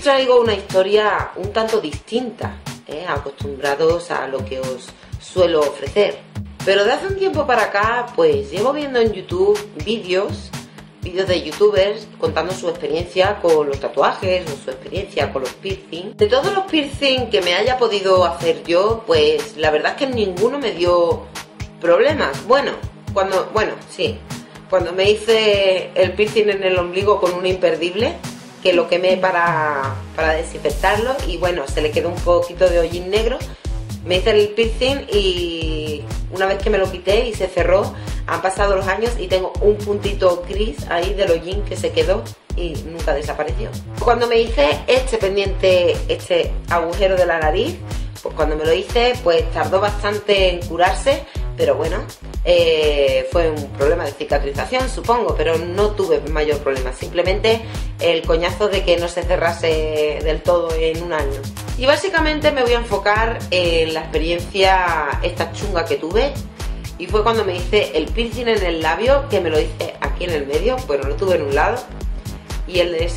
traigo una historia un tanto distinta, acostumbrados a lo que os suelo ofrecer. Pero de hace un tiempo para acá, pues llevo viendo en YouTube vídeos de youtubers contando su experiencia con los tatuajes o su experiencia con los piercing. De todos los piercing que me haya podido hacer yo, pues la verdad es que ninguno me dio problemas. Bueno, cuando me hice el piercing en el ombligo con una imperdible, que lo quemé para desinfectarlo y bueno, se le quedó un poquito de hollín negro. Me hice el piercing y una vez que me lo quité y se cerró, han pasado los años y tengo un puntito gris ahí del hollín que se quedó y nunca desapareció. Cuando me hice este pendiente, este agujero de la nariz, pues cuando me lo hice, pues tardó bastante en curarse, pero bueno, fue un problema de cicatrización, supongo, pero no tuve mayor problema, simplemente el coñazo de que no se cerrase del todo en un año. Y básicamente me voy a enfocar en la experiencia esta chunga que tuve, y fue cuando me hice el piercing en el labio, que me lo hice aquí en el medio, bueno, lo tuve en un lado, y el de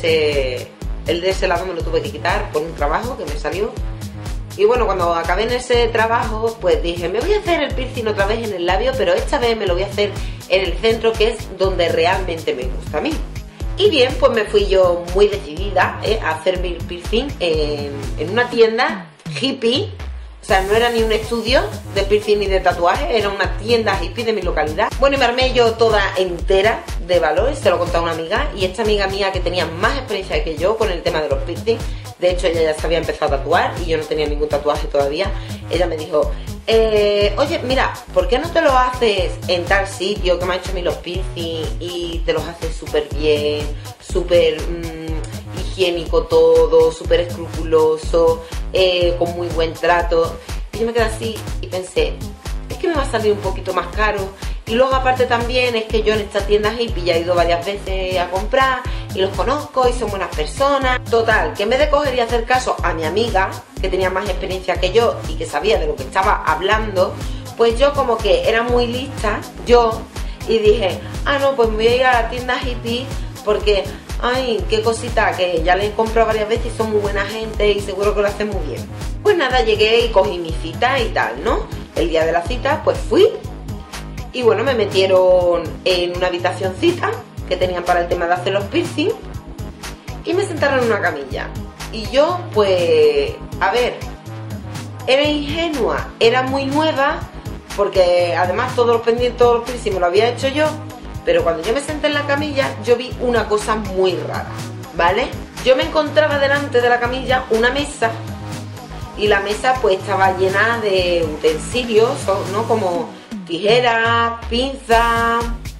ese lado me lo tuve que quitar por un trabajo que me salió. Y bueno, cuando acabé en ese trabajo, pues dije, me voy a hacer el piercing otra vez en el labio, pero esta vez me lo voy a hacer en el centro, que es donde realmente me gusta a mí. Y bien, pues me fui yo muy decidida a hacer mi piercing en una tienda hippie. O sea, no era ni un estudio de piercing ni de tatuaje, era una tienda hippie de mi localidad. Bueno, y me armé yo toda entera de valores, se lo conté a una amiga, y esta amiga mía que tenía más experiencia que yo con el tema de los piercing, de hecho ella ya se había empezado a tatuar y yo no tenía ningún tatuaje todavía, ella me dijo, oye, mira, ¿por qué no te lo haces en tal sitio que me ha hecho a mí los piercing y te los haces súper bien, súper higiénico todo, súper escrupuloso, con muy buen trato? Y yo me quedé así y pensé, es que me va a salir un poquito más caro. Y luego aparte también es que yo en esta tienda hippie ya he ido varias veces a comprar y los conozco y son buenas personas. Total, que en vez de coger y hacer caso a mi amiga, que tenía más experiencia que yo y que sabía de lo que estaba hablando, pues yo como que era muy lista, y dije, ah no, pues me voy a ir a la tienda hippie porque, ay, qué cosita, que ya le he comprado varias veces y son muy buena gente y seguro que lo hacen muy bien. Pues nada, llegué y cogí mi cita y tal, ¿no? El día de la cita, pues fui. Y bueno, me metieron en una habitacioncita que tenían para el tema de hacer los piercing y me sentaron en una camilla. Y yo, pues, a ver, era ingenua, era muy nueva, porque además todos los pendientes, todos los piercing me lo había hecho yo, pero cuando yo me senté en la camilla, yo vi una cosa muy rara, ¿vale? Yo me encontraba delante de la camilla una mesa, y la mesa pues estaba llena de utensilios, ¿no? Como tijeras, pinzas,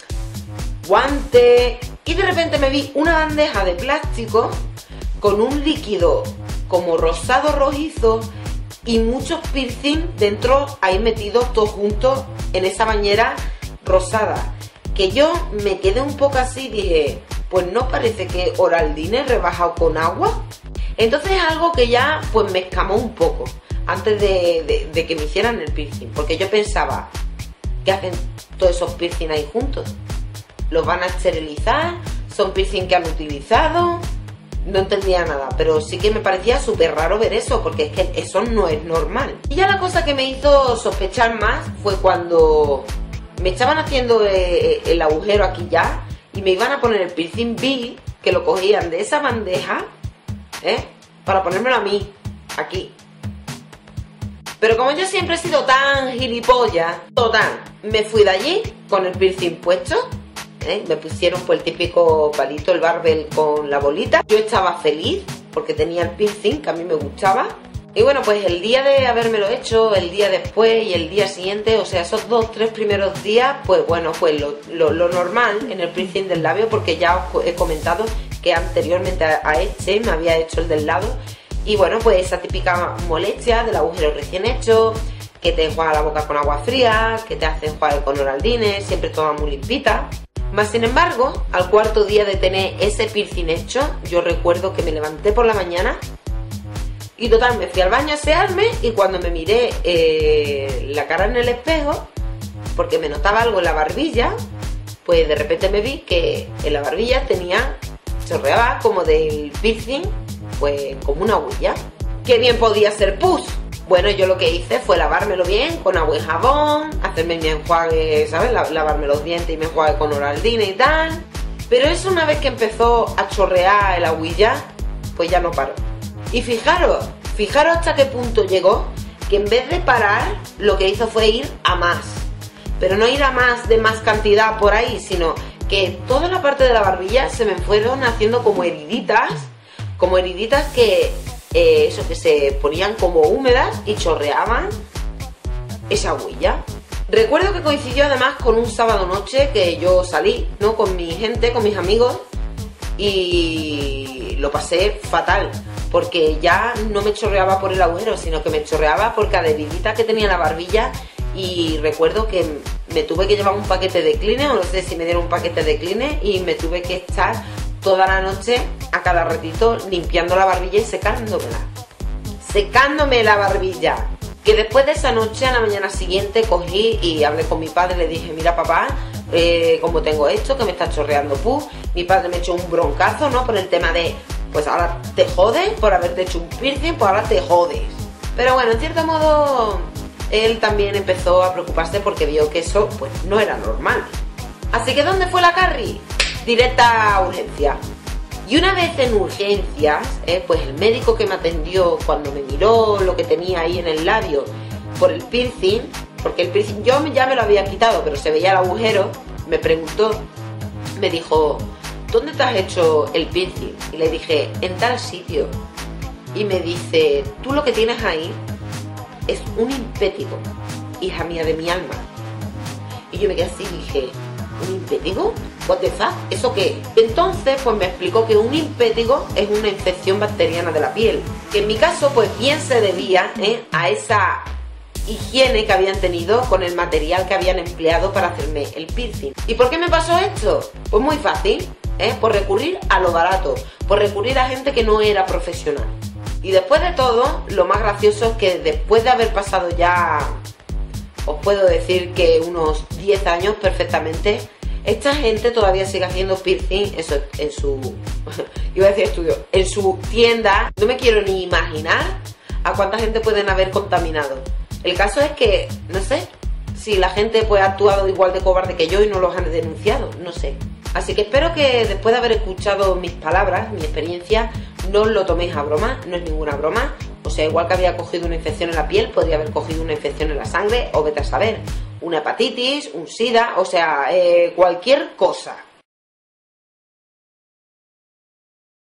guantes, y de repente me vi una bandeja de plástico con un líquido como rosado rojizo y muchos piercing dentro ahí metidos todos juntos en esa bañera rosada, que yo me quedé un poco así y dije, pues no parece que Oraldine rebajado con agua. Entonces es algo que ya pues me escamó un poco antes de que me hicieran el piercing, porque yo pensaba, ¿qué hacen todos esos piercing ahí juntos? ¿Los van a esterilizar? ¿Son piercing que han utilizado? No entendía nada, pero sí que me parecía súper raro ver eso, porque es que eso no es normal. Y ya la cosa que me hizo sospechar más fue cuando me estaban haciendo el agujero aquí ya y me iban a poner el piercing, vi que lo cogían de esa bandeja, para ponérmelo a mí, aquí. Pero como yo siempre he sido tan gilipollas, total, me fui de allí con el piercing puesto, me pusieron pues el típico palito, el barbel con la bolita. Yo estaba feliz porque tenía el piercing, que a mí me gustaba. Y bueno, pues el día de habérmelo hecho, el día después y el día siguiente, o sea, esos 2-3 primeros días, pues bueno, pues lo normal en el piercing del labio, porque ya os he comentado que anteriormente a este me había hecho el del lado. Y bueno, pues esa típica molestia del agujero recién hecho, que te enjuaga la boca con agua fría, que te hace enjuagar con Oraldine, siempre toda muy limpita. Más sin embargo, al cuarto día de tener ese piercing hecho, yo recuerdo que me levanté por la mañana y total, me fui al baño a asearme, y cuando me miré la cara en el espejo, porque me notaba algo en la barbilla, pues de repente me vi que en la barbilla chorreaba como del piercing pues como una huilla. ¿Qué bien podía ser pus? Bueno, yo lo que hice fue lavármelo bien con agua y jabón, hacerme mi enjuague, ¿sabes? Lavarme los dientes y mi enjuague con Oraldina y tal. Pero eso, una vez que empezó a chorrear el agüilla, pues ya no paró. Y fijaros hasta qué punto llegó, que en vez de parar, lo que hizo fue ir a más. Pero no ir a más de más cantidad por ahí, sino que toda la parte de la barbilla se me fueron haciendo como heriditas que eso, que se ponían como húmedas y chorreaban esa agüilla. Recuerdo que coincidió además con un sábado noche que yo salí, ¿no?, con mi gente, con mis amigos, y lo pasé fatal, porque ya no me chorreaba por el agujero, sino que me chorreaba por cada heridita que tenía la barbilla. Y recuerdo que me tuve que llevar un paquete de Kleenex, o no sé si me dieron un paquete de Kleenex, y me tuve que estar toda la noche a cada ratito limpiando la barbilla y secándome la barbilla. Que después de esa noche, a la mañana siguiente, cogí y hablé con mi padre, le dije: mira, papá, como tengo esto, que me está chorreando pus. Mi padre me echó un broncazo, ¿no?, por el tema de, pues ahora te jodes por haberte hecho un piercing, pues ahora te jodes. Pero bueno, en cierto modo, él también empezó a preocuparse porque vio que eso, pues, no era normal. Así que, ¿dónde fue la Carrie? Directa a urgencia. Y una vez en urgencias, pues el médico que me atendió, cuando me miró lo que tenía ahí en el labio por el piercing, porque el piercing yo ya me lo había quitado, pero se veía el agujero, me preguntó, me dijo: ¿dónde te has hecho el piercing? Y le dije: en tal sitio. Y me dice: tú lo que tienes ahí es un impétigo, hija mía de mi alma. Y yo me quedé así y dije: ¿un impétigo? What the fuck? ¿Eso qué? Entonces, pues me explicó que un impétigo es una infección bacteriana de la piel, que en mi caso, pues bien se debía a esa higiene que habían tenido con el material que habían empleado para hacerme el piercing. ¿Y por qué me pasó esto? Pues muy fácil, por recurrir a lo barato, por recurrir a gente que no era profesional. Y después de todo, lo más gracioso es que después de haber pasado ya, os puedo decir que unos 10 años perfectamente, esta gente todavía sigue haciendo piercing en su iba a decir estudio, en su tienda. No me quiero ni imaginar a cuánta gente pueden haber contaminado. El caso es que, no sé, si la gente pues ha actuado igual de cobarde que yo y no los han denunciado, no sé. Así que espero que después de haber escuchado mis palabras, mi experiencia, no os lo toméis a broma, no es ninguna broma. O sea, igual que había cogido una infección en la piel, podría haber cogido una infección en la sangre, o vete a saber, una hepatitis, un SIDA, o sea, cualquier cosa.